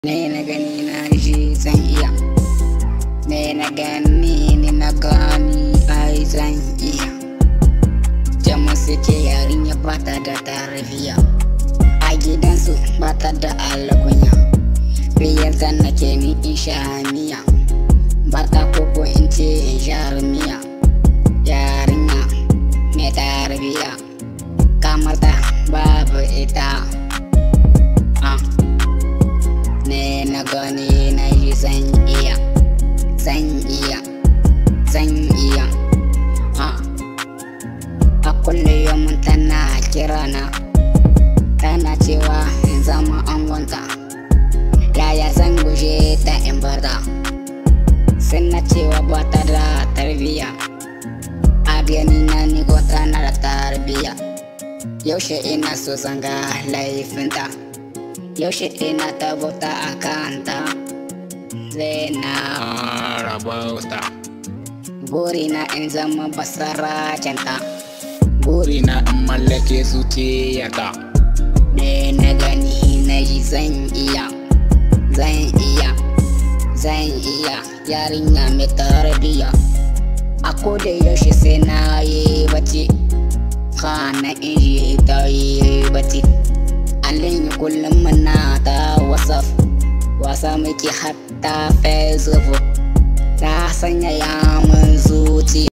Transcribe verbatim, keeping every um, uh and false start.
Ne na gani na ji zan iya, ne na gani ni na gani ai zan iya. Jama suke yarinya bata da tarbiyya, a gidansu bata da alkunya. Biyar zan nake ni in sha miya, bata koko in ce in sha miya. Yarinya mai tarbiyya kamar ta babu ita. Ne na gani na yi zan iya, zan iya, zan iya. Ha. A kullum tana kirana, tana cewa in zama angonta. Yaya zan guje ta in barta, sai na cewa bata da tarbiyya. A gani na ni ko tana da tarbiyya. Yaushe ina so zan ga laifinta, yaushe ina tabbata a kanta, zai na rabauta. Burina in zama basaracenta, burina in mallake zuciyarta. Ne na gani na yi zan iya, zan iya, zan iya. Yarinya mai tarbiyya, a koda yaushe sai na yi bacci, kana in ji ta yi bacci. Alin kullum muna ta WhatsApp, wasa muke hatta Facebook, ta sanya ya mun zuci.